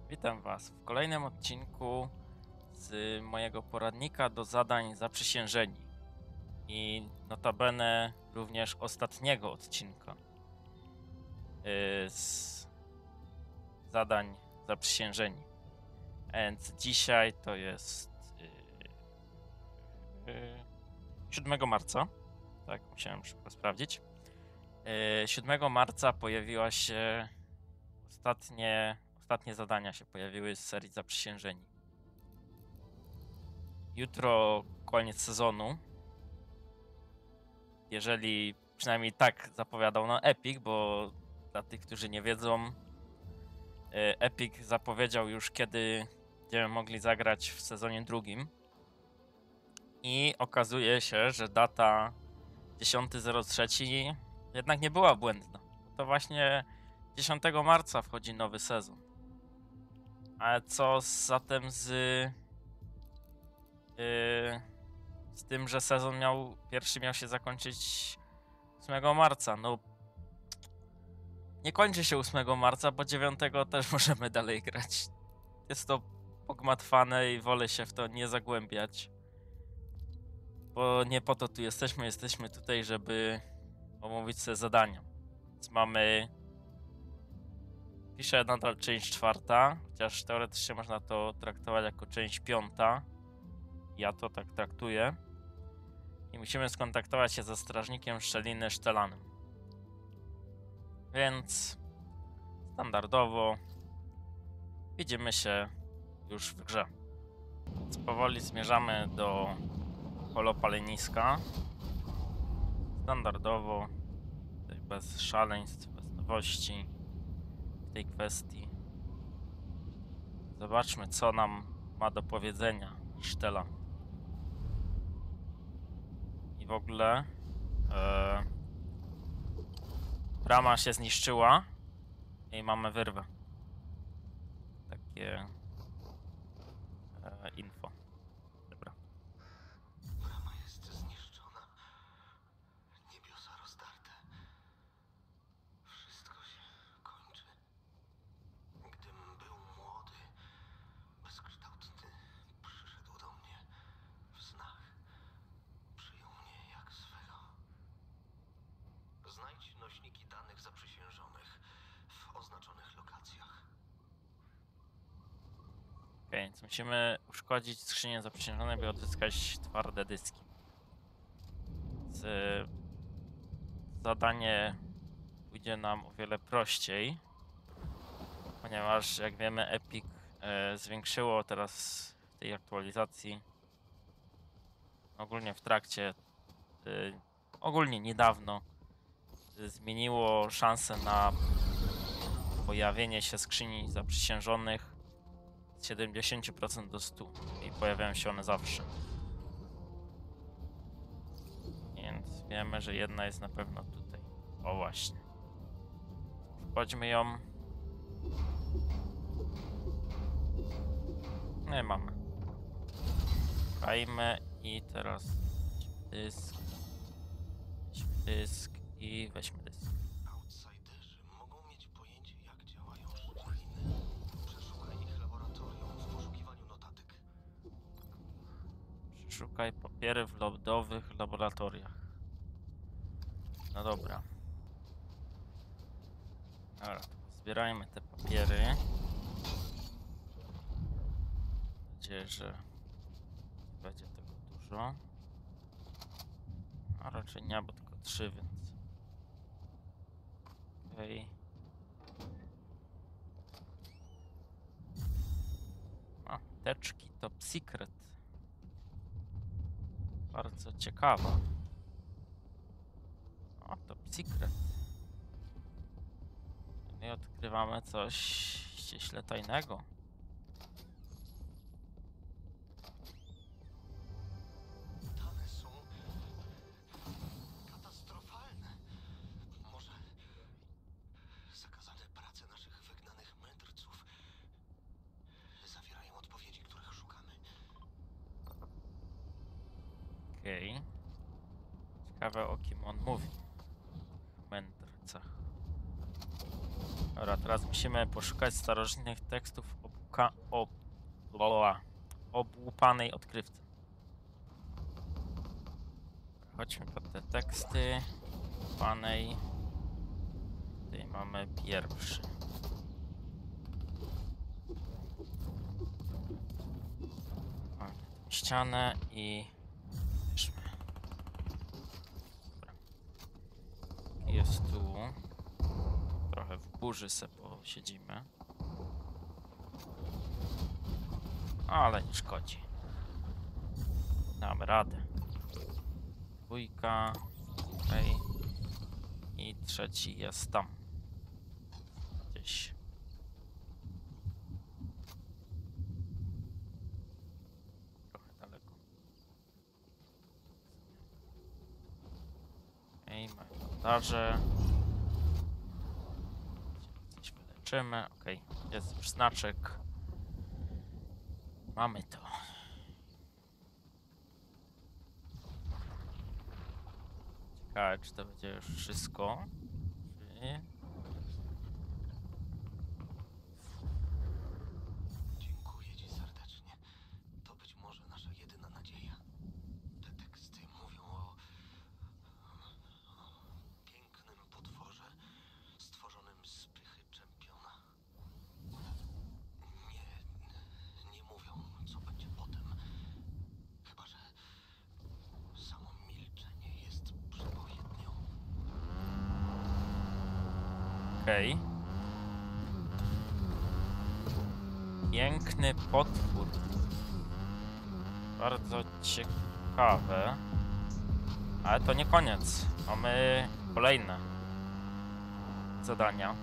Witam Was w kolejnym odcinku z mojego poradnika do zadań zaprzysiężeni i notabene również ostatniego odcinka z zadań zaprzysiężeni. Więc dzisiaj to jest 7 marca, tak, musiałem szybko sprawdzić. 7 marca pojawiła się ostatnie zadania się pojawiły z serii zaprzysiężeni. Jutro koniec sezonu. Jeżeli przynajmniej tak zapowiadał Epic, bo dla tych, którzy nie wiedzą, Epic zapowiedział już, kiedy będziemy mogli zagrać w sezonie drugim. I okazuje się, że data 10.03 jednak nie była błędna. To właśnie 10 marca wchodzi nowy sezon. Ale co zatem z tym, że sezon pierwszy miał się zakończyć 8 marca. No, nie kończy się 8 marca, bo 9 też możemy dalej grać. Jest to pogmatwane i wolę się w to nie zagłębiać. Bo nie po to tu jesteśmy. Jesteśmy tutaj, żeby omówić sobie zadania. Więc piszę nadal część 4, chociaż teoretycznie można to traktować jako część 5. Ja to tak traktuję. I musimy skontaktować się ze strażnikiem szczeliny Sztelanem. Więc standardowo widzimy się już w grze. Więc powoli zmierzamy do holopaleniska. Standardowo, bez szaleństw, bez nowości w tej kwestii. Zobaczmy, co nam ma do powiedzenia Sztelan. I w ogóle brama się zniszczyła i mamy wyrwę. Takie info. Dobra. Brama jest zniszczona. Niebiosa rozdarte. Wszystko się kończy. Gdym był młody, bezkształtny, przyszedł do mnie w snach. Przyjął mnie jak swego. Znajdź nośniki danych zaprzysiężonych w oznaczonych lokacjach. Okej, więc musimy uszkodzić skrzynię zaprzysiężonej, by odzyskać twarde dyski. Zadanie pójdzie nam o wiele prościej, ponieważ jak wiemy Epic zwiększyło teraz w tej aktualizacji, ogólnie w trakcie, ogólnie niedawno zmieniło szanse na pojawienie się skrzyni zaprzysiężonych z 70% do 100% i pojawiają się one zawsze. Więc wiemy, że jedna jest na pewno tutaj. O właśnie. Wchodźmy ją. No i mamy. Szukajmy i teraz dysk i weźmy dysk. Outsiderzy mogą mieć pojęcie, jak działają szczeliny. Przeszukaj ich laboratorium w poszukiwaniu notatek. Przeszukaj papiery w lodowych laboratoriach. No dobra. Dobra, zbierajmy te papiery. Mam nadzieję, że będzie tego dużo. A raczej nie, bo tylko 3, więc... Okej. A, teczki Top Secret. Bardzo ciekawa. O, Top Secret. I odkrywamy coś ściśle tajnego. Dane są katastrofalne. Może zakazane prace naszych wygnanych mędrców zawierają odpowiedzi, których szukamy. Okej. Ciekawe, o kim on mówi. Mędrcach. Dobra, teraz musimy poszukać starożytnych tekstów o obłupanej odkrywcy. Chodźmy po te teksty. Panej. Tutaj mamy pierwszy. Mamy ścianę i bierzmy. Dobra. Jest tu. Trochę w burzy se posiedzimy. Ale nie szkodzi. Damy radę. Dwójka. Okej. I trzeci jest tam. Gdzieś. Trochę daleko. Okej, mamy bandaże. Coś wyleczymy. Okej, jest już znaczek. Mamy to. Ciekawe, czy to będzie już wszystko. Czy... Dziękuję ci serdecznie. To być może nasza jedyna nadzieja. Te teksty mówią o pięknym potworze stworzonym z pychy czempiona. Nie mówią, co będzie potem. Chyba że samo milczenie jest przepowiednią. Okej. Piękny potwór. Bardzo ciekawe. Ale to nie koniec. Mamy kolejne zadania.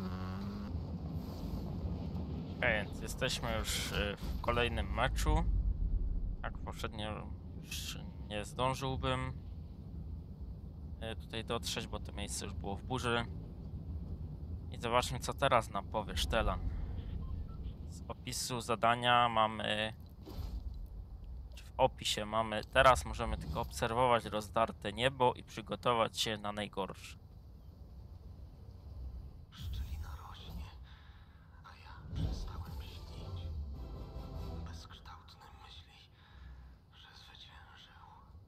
Okej, więc jesteśmy już w kolejnym meczu. Jak poprzednio już nie zdążyłbym tutaj dotrzeć, bo to miejsce już było w burzy. I zobaczmy, co teraz nam powie Sztelan. Z opisu zadania mamy... W opisie mamy... Teraz możemy tylko obserwować rozdarte niebo i przygotować się na najgorsze. Szczelina rośnie, a ja przestałem śnić. Bezkształtny myśli, że zwyciężył.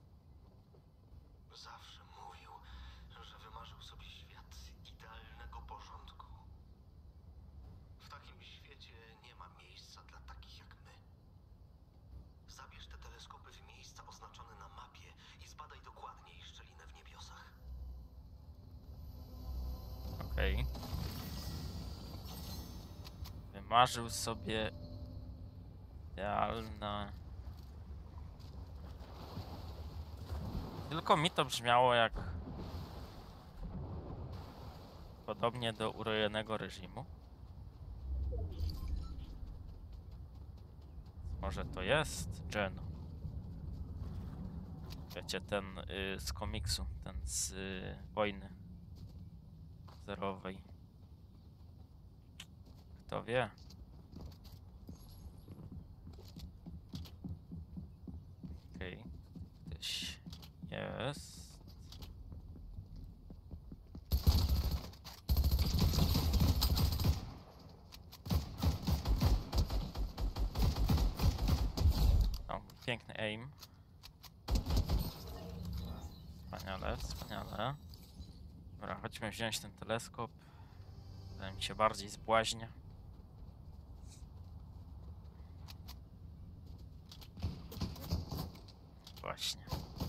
Zawsze mówił, że wymarzył sobie świat idealnego porządku. W takim świecie nie ma miejsca dla takich jak my. Zabierz te teleskopy w miejsca oznaczone na mapie i zbadaj dokładniej szczelinę w niebiosach. Okej. Wymarzył sobie idealne... Tylko mi to brzmiało jak... Podobnie do urojonego reżimu. Może to jest Geno. Wiecie, ten z komiksu, ten z wojny zerowej. Kto wie? Okej. Gdzieś jest. O, piękny aim. Wspaniale, wspaniale. Dobra, chodźmy wziąć ten teleskop. Wydaje mi się bardziej zbłaźnia. Właśnie.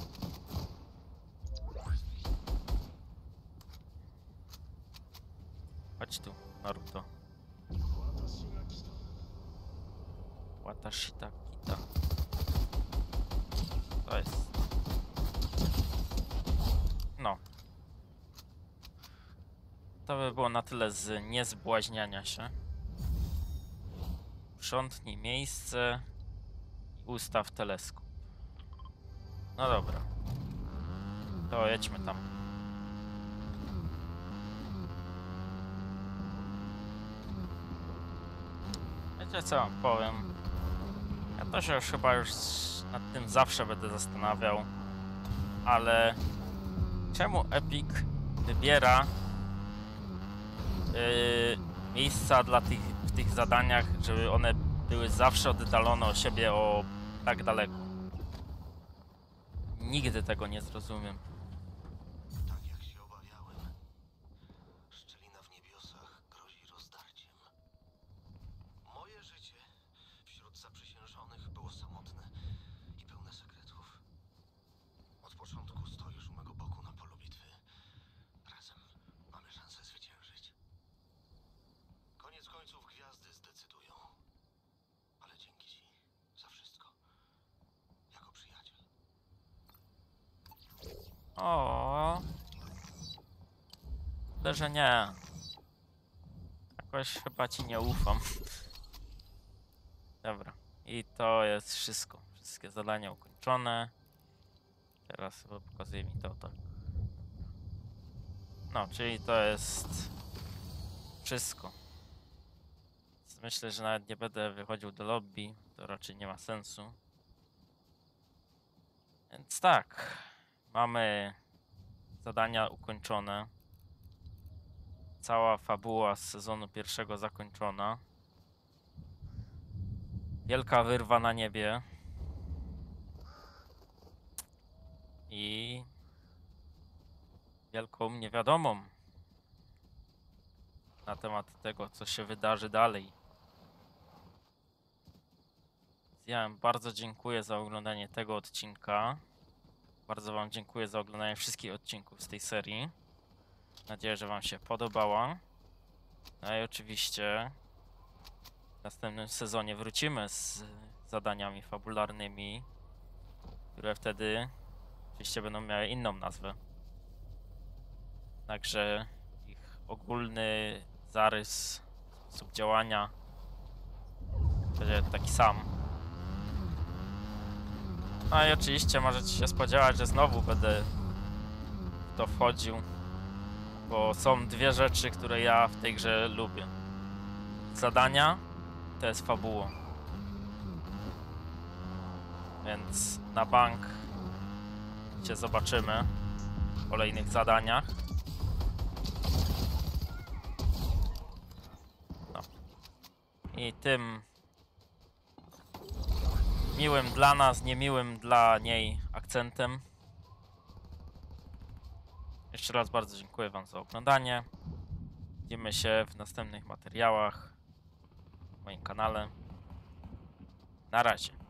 Chodź tu, Naruto. Watashi ta kita. To jest. No. To by było na tyle z niezbłaźniania się. Sprzątnij miejsce i ustaw teleskop. No dobra. To jedźmy tam. Wiecie co wam powiem? Ja to się już chyba nad tym zawsze będę zastanawiał. Ale czemu Epic wybiera miejsca dla tych tych zadaniach, żeby one były zawsze oddalone od siebie o tak daleko. Nigdy tego nie zrozumiem. Tak jak się obawiałem, szczelina w niebiosach grozi rozdarciem. Moje życie wśród zaprzysiężonych było samotne i pełne sekretów. Od początku stoisz u mego boku na polu bitwy. Razem mamy szansę zwyciężyć. Koniec końców gwiazdy zdecydują. Ale dzięki ci za wszystko. Jako przyjaciel. O, myślę, że nie. Jakoś chyba ci nie ufam. Dobra. I to jest wszystko. Wszystkie zadania ukończone. Teraz chyba pokazuje mi to tak. No, czyli to jest wszystko. Więc myślę, że nawet nie będę wychodził do lobby. To raczej nie ma sensu. Więc tak. Mamy zadania ukończone. Cała fabuła z sezonu pierwszego zakończona. Wielka wyrwa na niebie. I wielką niewiadomą na temat tego, co się wydarzy dalej. Ja bardzo dziękuję za oglądanie tego odcinka. Bardzo wam dziękuję za oglądanie wszystkich odcinków z tej serii. Mam nadzieję, że wam się podobała. No i oczywiście w następnym sezonie wrócimy z zadaniami fabularnymi, które wtedy oczywiście będą miały inną nazwę. Także ich ogólny zarys, sposób działania będzie taki sam. No i oczywiście możecie się spodziewać, że znowu będę w to wchodził, bo są dwie rzeczy, które ja w tej grze lubię. Zadania to jest fabuła. Więc na bank się zobaczymy w kolejnych zadaniach. No. I tym miłym dla nas, niemiłym dla niej akcentem jeszcze raz bardzo dziękuję wam za oglądanie. Widzimy się w następnych materiałach w moim kanale. Na razie.